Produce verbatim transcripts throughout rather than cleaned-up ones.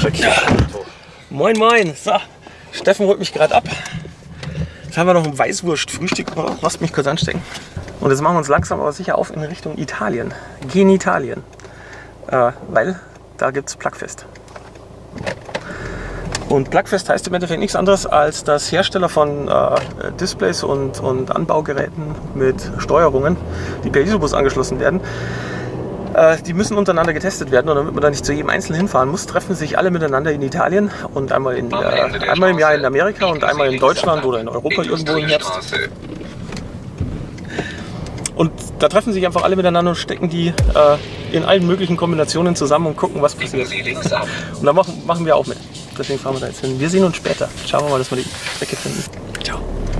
Ja. Moin moin, so, Steffen holt mich gerade ab. Jetzt haben wir noch ein Weißwurst-Frühstück. Oh, lasst mich kurz anstecken. Und jetzt machen wir uns langsam aber sicher auf in Richtung Italien. Genitalien. Äh, weil da gibt es Plugfest. Und Plugfest heißt im Endeffekt nichts anderes, als dass Hersteller von äh, Displays und, und Anbaugeräten mit Steuerungen, die per Isobus angeschlossen werden, äh, die müssen untereinander getestet werden. Und damit man da nicht zu jedem Einzelnen hinfahren muss, treffen sich alle miteinander in Italien und einmal, in, äh, einmal im Jahr in Amerika und einmal in Deutschland oder in Europa irgendwo im Herbst. Und da treffen sich einfach alle miteinander und stecken die äh, in allen möglichen Kombinationen zusammen und gucken, was passiert. Und da machen, machen wir auch mit. Deswegen fahren wir da jetzt hin. Wir sehen uns später. Schauen wir mal, dass wir die Strecke finden. Ciao.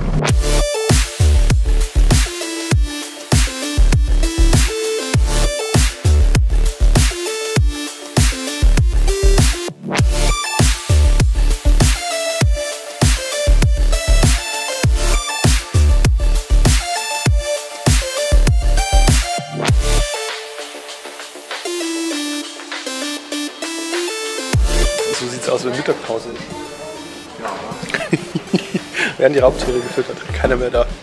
So sieht es aus, wenn Mittagpause ist. Ja. Werden die Raubtiere gefüttert, keiner mehr da.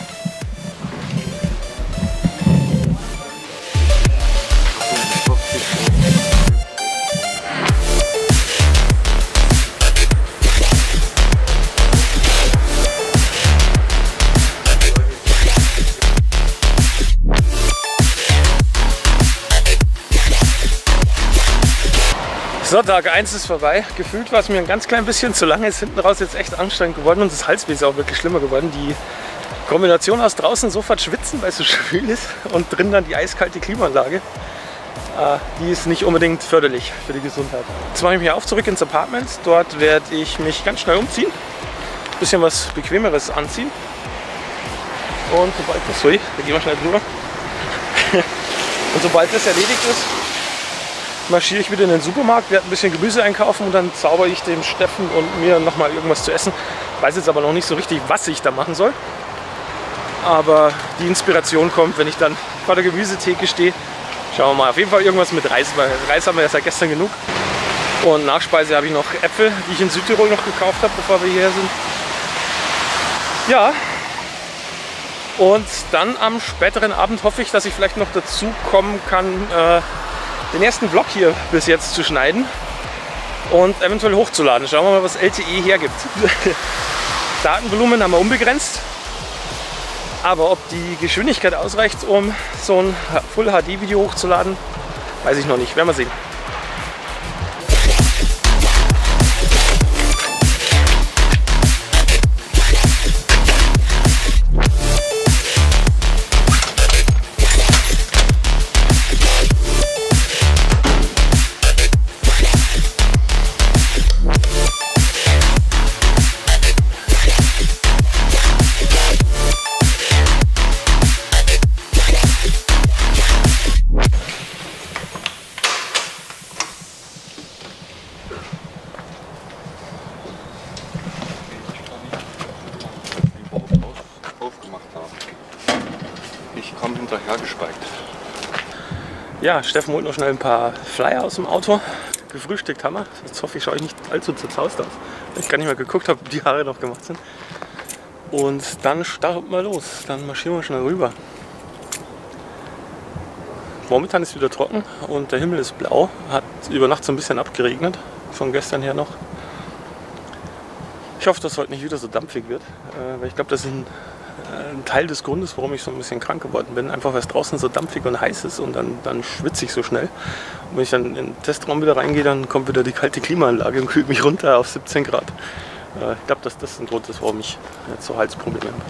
So, Tag eins ist vorbei. Gefühlt war es mir ein ganz klein bisschen zu lange. Ist hinten raus jetzt echt anstrengend geworden und das Halsweh ist auch wirklich schlimmer geworden. Die Kombination aus draußen sofort schwitzen, weil es so schwül ist, und drin dann die eiskalte Klimaanlage, äh, die ist nicht unbedingt förderlich für die Gesundheit. Jetzt mache ich mich auf zurück ins Apartment. Dort werde ich mich ganz schnell umziehen, ein bisschen was Bequemeres anziehen. Und sobald das, sorry, da gehen wir schnell drüber. Und sobald das erledigt ist, marschiere ich wieder in den Supermarkt, werde ein bisschen Gemüse einkaufen und dann zauber ich dem Steffen und mir nochmal irgendwas zu essen. Weiß jetzt aber noch nicht so richtig, was ich da machen soll. Aber die Inspiration kommt, wenn ich dann vor der Gemüsetheke stehe. Schauen wir mal, auf jeden Fall irgendwas mit Reis, weil Reis haben wir ja seit gestern genug. Und Nachspeise habe ich noch Äpfel, die ich in Südtirol noch gekauft habe, bevor wir hierher sind. Ja. Und dann am späteren Abend hoffe ich, dass ich vielleicht noch dazu kommen kann, äh, den ersten Vlog hier bis jetzt zu schneiden und eventuell hochzuladen. Schauen wir mal, was L T E hergibt. Datenvolumen haben wir unbegrenzt, aber ob die Geschwindigkeit ausreicht, um so ein Full H D Video hochzuladen, weiß ich noch nicht. Werden wir sehen. Ja, Steffen holt noch schnell ein paar Flyer aus dem Auto. Gefrühstückt haben wir. Jetzt hoffe ich, schaue ich nicht allzu zerzaust aus, weil ich gar nicht mehr geguckt habe, ob die Haare noch gemacht sind. Und dann starten wir los. Dann marschieren wir schnell rüber. Momentan ist wieder trocken und der Himmel ist blau. Hat über Nacht so ein bisschen abgeregnet, von gestern her noch. Ich hoffe, dass heute nicht wieder so dampfig wird, weil ich glaube, das ist ein ein Teil des Grundes, warum ich so ein bisschen krank geworden bin. Einfach weil es draußen so dampfig und heiß ist und dann, dann schwitze ich so schnell. Und wenn ich dann in den Testraum wieder reingehe, dann kommt wieder die kalte Klimaanlage und kühlt mich runter auf siebzehn Grad. Ich glaube, dass das ein Grund ist, warum ich jetzt so Halsprobleme habe.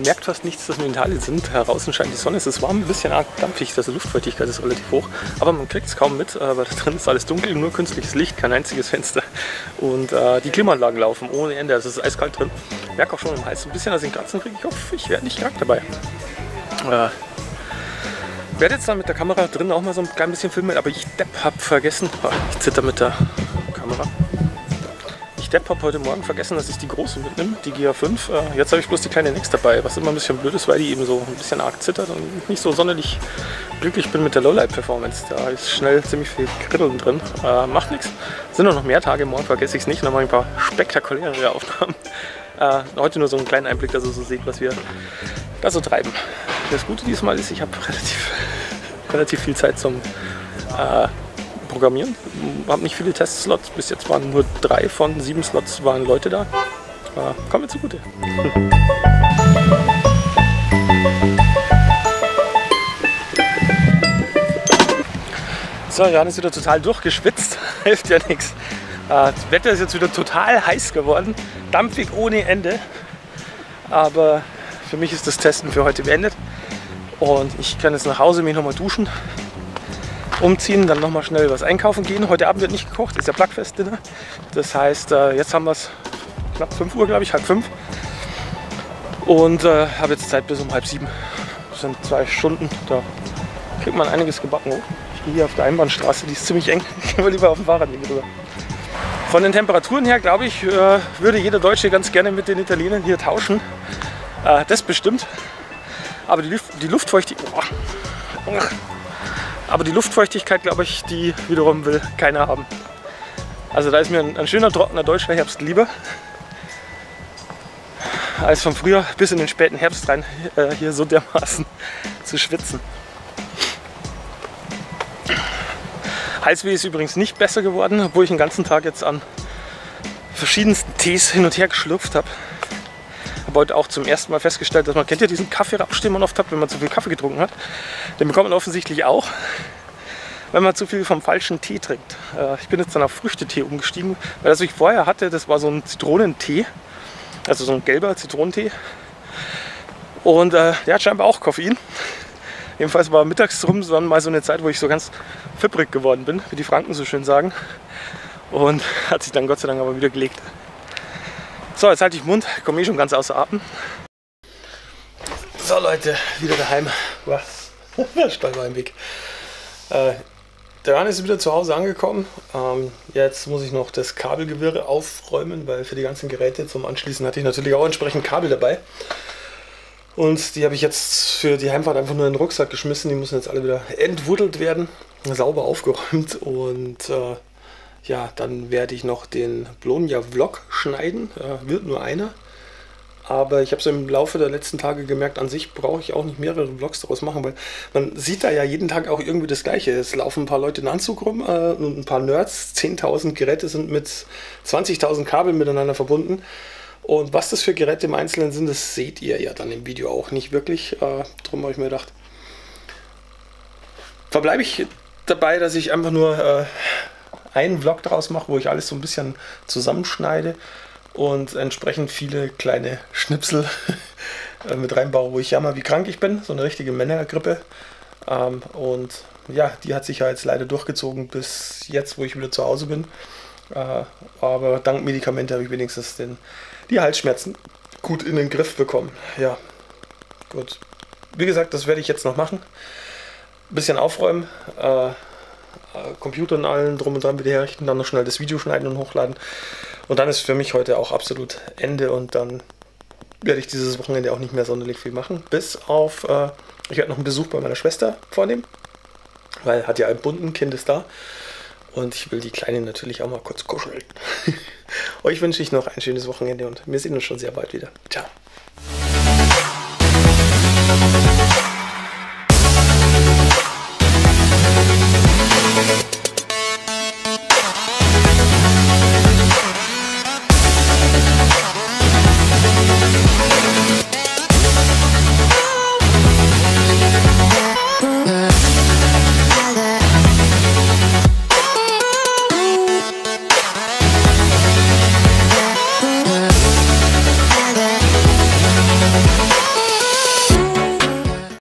merkt fast nichts, dass wir in Italien sind. Draußen scheint die Sonne, es ist warm, ein bisschen arg dampfig, also Luftfeuchtigkeit ist relativ hoch. Aber man kriegt es kaum mit, weil da drin ist alles dunkel, nur künstliches Licht, kein einziges Fenster. Und äh, die Klimaanlagen laufen ohne Ende, also es ist eiskalt drin. Ich merke auch schon im Hals ein bisschen, dass ich den Kratzen kriege. Ich hoffe, ich werde nicht krank dabei. Äh, Ich werde jetzt dann mit der Kamera drin auch mal so ein klein bisschen filmen, aber ich Depp habe vergessen, oh, ich zitter mit der Kamera. Ich Depp habe heute Morgen vergessen, dass ich die große mitnehme, die G A fünf. Äh, jetzt habe ich bloß die kleine Nex dabei, was immer ein bisschen blöd ist, weil die eben so ein bisschen arg zittert und nicht so sonderlich glücklich bin mit der Lowlight-Performance. Da ist schnell ziemlich viel Kritteln drin. Äh, macht nichts. Sind noch mehr Tage, morgen vergesse ich es nicht. Dann mache ich ein paar spektakulärere Aufnahmen. Äh, heute nur so einen kleinen Einblick, dass ihr so seht, was wir da so treiben. Das Gute diesmal ist, ich habe relativ, relativ viel Zeit zum äh, Programmieren. Ich habe nicht viele Testslots, bis jetzt waren nur drei von sieben Slots waren Leute da. Äh, kommen wir zugute. So, Jan ist wieder total durchgeschwitzt, hilft ja nichts. Äh, das Wetter ist jetzt wieder total heiß geworden, dampfig ohne Ende. Aber für mich ist das Testen für heute beendet. Und ich kann jetzt nach Hause mich nochmal duschen, umziehen, dann nochmal schnell was einkaufen gehen. Heute Abend wird nicht gekocht, ist ja Plugfest-Dinner. Das heißt, jetzt haben wir es knapp fünf Uhr, glaube ich, halb fünf. Und äh, habe jetzt Zeit bis um halb sieben. Das sind zwei Stunden, da kriegt man einiges gebacken. Oh, ich gehe hier auf der Einbahnstraße, die ist ziemlich eng. Ich gehe lieber auf dem Fahrradweg drüber. Von den Temperaturen her, glaube ich, äh, würde jeder Deutsche ganz gerne mit den Italienern hier tauschen. Äh, das bestimmt. Aber die, Luft, die Luftfeuchtigkeit, oh, aber die Luftfeuchtigkeit, glaube ich, die wiederum will keiner haben. Also da ist mir ein, ein schöner, trockener deutscher Herbst lieber, als vom Frühjahr bis in den späten Herbst rein äh, hier so dermaßen zu schwitzen. Halsweh ist übrigens nicht besser geworden, obwohl ich den ganzen Tag jetzt an verschiedensten Tees hin und her geschlürft habe. Ich habe heute auch zum ersten Mal festgestellt, dass man, kennt ja diesen Kaffeerapsch, den man oft hat, wenn man zu viel Kaffee getrunken hat. Den bekommt man offensichtlich auch, wenn man zu viel vom falschen Tee trinkt. Äh, ich bin jetzt dann auf Früchtetee umgestiegen, weil das, was ich vorher hatte, das war so ein Zitronentee, also so ein gelber Zitronentee. Und äh, der hat scheinbar auch Koffein. Jedenfalls war mittags rum dann mal so eine Zeit, wo ich so ganz fipprig geworden bin, wie die Franken so schön sagen. Und hat sich dann Gott sei Dank aber wieder gelegt. So, jetzt halte ich den Mund, komme eh schon ganz außer Atem. So Leute, wieder daheim. Was? Stolper im Weg. Äh, der Jan ist wieder zu Hause angekommen. Ähm, jetzt muss ich noch das Kabelgewirr aufräumen, weil für die ganzen Geräte zum Anschließen hatte ich natürlich auch entsprechend Kabel dabei. Und die habe ich jetzt für die Heimfahrt einfach nur in den Rucksack geschmissen. Die müssen jetzt alle wieder entwuddelt werden, sauber aufgeräumt. Und äh, ja, dann werde ich noch den Bologna-Vlog schneiden. Äh, wird nur einer. Aber ich habe so im Laufe der letzten Tage gemerkt, an sich brauche ich auch nicht mehrere Vlogs daraus machen, weil man sieht da ja jeden Tag auch irgendwie das Gleiche. Es laufen ein paar Leute in Anzug rum äh, und ein paar Nerds. zehntausend Geräte sind mit zwanzigtausend Kabeln miteinander verbunden. Und was das für Geräte im Einzelnen sind, das seht ihr ja dann im Video auch nicht wirklich. Äh, darum habe ich mir gedacht, verbleibe ich dabei, dass ich einfach nur äh, einen Vlog daraus mache, wo ich alles so ein bisschen zusammenschneide und entsprechend viele kleine Schnipsel mit reinbaue, wo ich jammer, wie krank ich bin. So eine richtige Männergrippe. Ähm, und ja, die hat sich ja jetzt leider durchgezogen bis jetzt, wo ich wieder zu Hause bin. Äh, aber dank Medikamente habe ich wenigstens den, die Halsschmerzen gut in den Griff bekommen. Ja, gut. Wie gesagt, das werde ich jetzt noch machen. Ein bisschen aufräumen. Äh, Computer und allen drum und dran wieder herrichten, dann noch schnell das Video schneiden und hochladen. Und dann ist für mich heute auch absolut Ende und dann werde ich dieses Wochenende auch nicht mehr sonderlich viel machen. Bis auf, äh, ich werde noch einen Besuch bei meiner Schwester vornehmen, weil hat ja einen bunten Kind ist da und ich will die Kleine natürlich auch mal kurz kuscheln. Euch wünsche ich noch ein schönes Wochenende und wir sehen uns schon sehr bald wieder. Ciao.